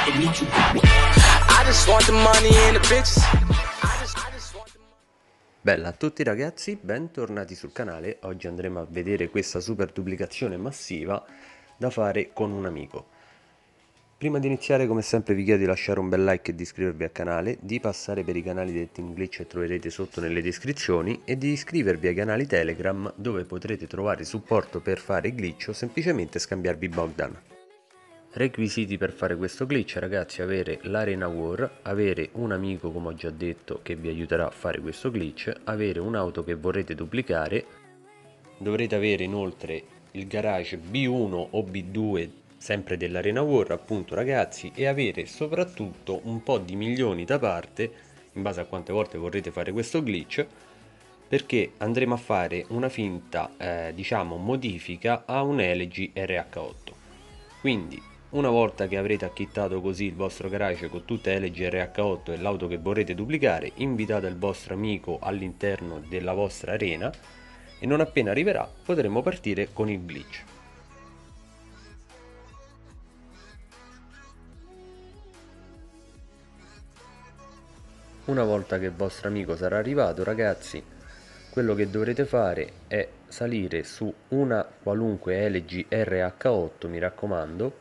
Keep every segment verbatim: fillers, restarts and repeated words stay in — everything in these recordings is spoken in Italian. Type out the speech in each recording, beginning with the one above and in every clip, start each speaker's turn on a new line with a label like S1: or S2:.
S1: Bella a tutti ragazzi, bentornati sul canale. Oggi andremo a vedere questa super duplicazione massiva da fare con un amico. Prima di iniziare, come sempre, vi chiedo di lasciare un bel like e di iscrivervi al canale, di passare per i canali del Team Glitch che troverete sotto nelle descrizioni e di iscrivervi ai canali Telegram dove potrete trovare supporto per fare glitch o semplicemente scambiarvi Bogdan. Requisiti per fare questo glitch ragazzi: avere l'Arena War, avere un amico come ho già detto che vi aiuterà a fare questo glitch, avere un'auto che vorrete duplicare, dovrete avere inoltre il garage B uno o B due sempre dell'Arena War appunto ragazzi, e avere soprattutto un po' di milioni da parte in base a quante volte vorrete fare questo glitch, perché andremo a fare una finta eh, diciamo modifica a un Elegy R H otto. Quindi una volta che avrete acchittato così il vostro garage con tutte Elegy R H otto e l'auto che vorrete duplicare, invitate il vostro amico all'interno della vostra arena e non appena arriverà potremo partire con il glitch. Una volta che il vostro amico sarà arrivato ragazzi, quello che dovrete fare è salire su una qualunque Elegy R H otto, mi raccomando,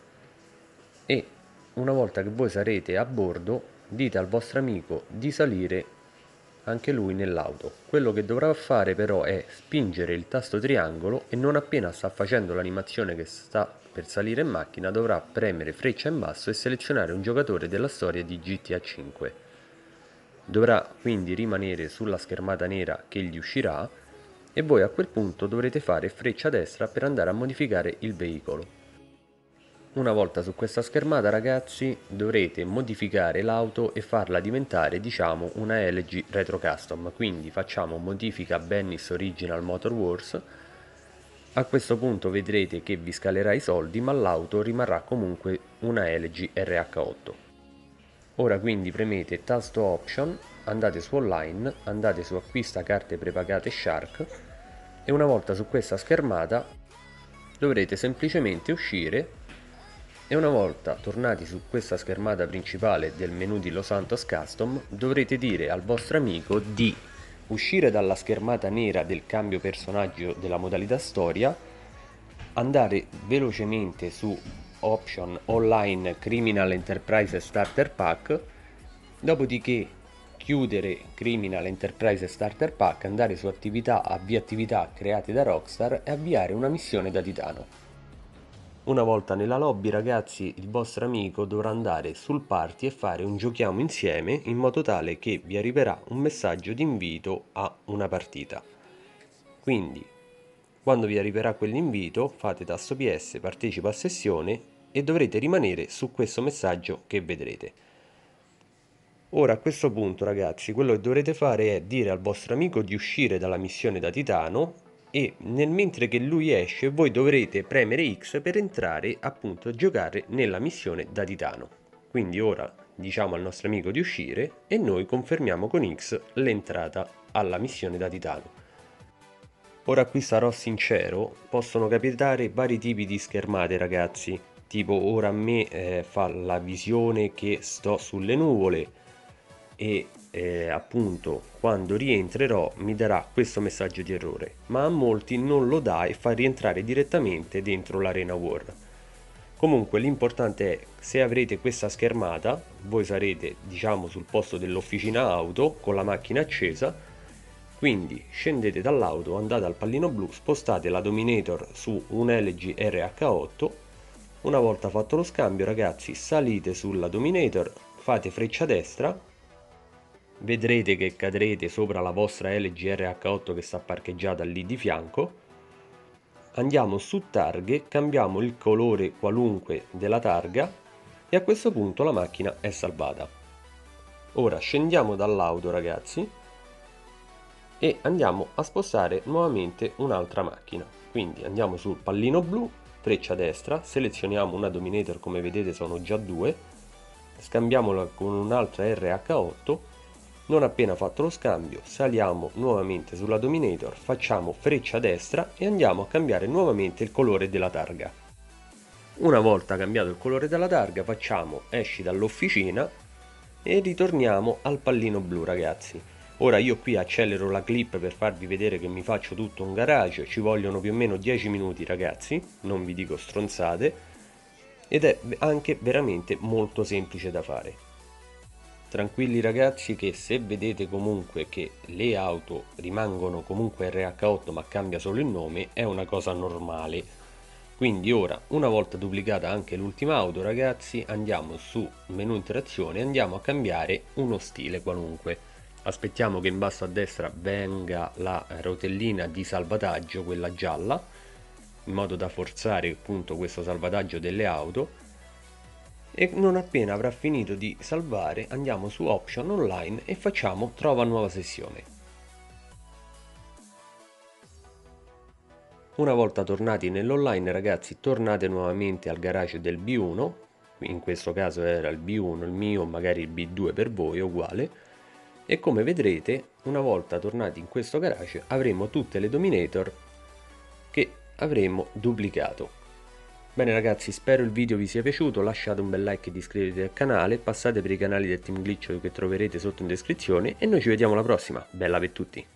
S1: e una volta che voi sarete a bordo dite al vostro amico di salire anche lui nell'auto. Quello che dovrà fare però è spingere il tasto triangolo e non appena sta facendo l'animazione che sta per salire in macchina dovrà premere freccia in basso e selezionare un giocatore della storia di G T A cinque. Dovrà quindi rimanere sulla schermata nera che gli uscirà e voi a quel punto dovrete fare freccia destra per andare a modificare il veicolo. Una volta su questa schermata ragazzi dovrete modificare l'auto e farla diventare diciamo una Elegy Retro Custom, quindi facciamo modifica Bennis Original Motor Wars. A questo punto vedrete che vi scalerà i soldi, ma l'auto rimarrà comunque una Elegy R H otto. Ora quindi premete tasto Option, andate su Online, andate su Acquista carte prepagate Shark e una volta su questa schermata dovrete semplicemente uscire. E una volta tornati su questa schermata principale del menu di Los Santos Custom dovrete dire al vostro amico di uscire dalla schermata nera del cambio personaggio della modalità storia, andare velocemente su Option Online Criminal Enterprise Starter Pack, dopodiché chiudere Criminal Enterprise Starter Pack, andare su attività, avvia attività create da Rockstar e avviare una missione da Titano. Una volta nella lobby ragazzi il vostro amico dovrà andare sul party e fare un giochiamo insieme in modo tale che vi arriverà un messaggio di invito a una partita. Quindi quando vi arriverà quell'invito fate tasto P S partecipa a sessione e dovrete rimanere su questo messaggio che vedrete. Ora a questo punto ragazzi quello che dovrete fare è dire al vostro amico di uscire dalla missione da Titano e nel mentre che lui esce voi dovrete premere X per entrare appunto a giocare nella missione da Titano. Quindi ora diciamo al nostro amico di uscire e noi confermiamo con X l'entrata alla missione da Titano. Ora qui sarò sincero, possono capitare vari tipi di schermate ragazzi, tipo ora a me eh, fa la visione che sto sulle nuvole e eh, appunto quando rientrerò mi darà questo messaggio di errore, ma a molti non lo dà e fa rientrare direttamente dentro l'Arena War. Comunque l'importante è, se avrete questa schermata voi sarete diciamo sul posto dell'officina auto con la macchina accesa, quindi scendete dall'auto, andate al pallino blu, spostate la Dominator su un Elegy R H otto. Una volta fatto lo scambio ragazzi salite sulla Dominator, fate freccia destra, vedrete che cadrete sopra la vostra Elegy R H otto che sta parcheggiata lì di fianco. Andiamo su targhe, cambiamo il colore qualunque della targa e a questo punto la macchina è salvata. Ora scendiamo dall'auto ragazzi e andiamo a spostare nuovamente un'altra macchina. Quindi andiamo sul pallino blu, freccia destra, selezioniamo una Dominator, come vedete sono già due, scambiamola con un'altra R H otto. Non appena fatto lo scambio saliamo nuovamente sulla Dominator, facciamo freccia destra e andiamo a cambiare nuovamente il colore della targa. Una volta cambiato il colore della targa facciamo esci dall'officina e ritorniamo al pallino blu, ragazzi. Ora io qui accelero la clip per farvi vedere che mi faccio tutto un garage, ci vogliono più o meno dieci minuti, ragazzi, non vi dico stronzate, ed è anche veramente molto semplice da fare. Tranquilli ragazzi, che se vedete comunque che le auto rimangono comunque R H otto ma cambia solo il nome, è una cosa normale. Quindi ora, una volta duplicata anche l'ultima auto, ragazzi, andiamo su menu interazione e andiamo a cambiare uno stile qualunque. Aspettiamo che in basso a destra venga la rotellina di salvataggio, quella gialla, in modo da forzare appunto questo salvataggio delle auto. E non appena avrà finito di salvare andiamo su Option Online e facciamo Trova nuova sessione. Una volta tornati nell'online, ragazzi, tornate nuovamente al garage del B uno, in questo caso era il B uno il mio, magari il B due per voi è uguale, e come vedrete una volta tornati in questo garage avremo tutte le Dominator che avremo duplicato. Bene ragazzi, spero il video vi sia piaciuto, lasciate un bel like ed iscrivetevi al canale, passate per i canali del Team Glitch che troverete sotto in descrizione e noi ci vediamo alla prossima, bella per tutti!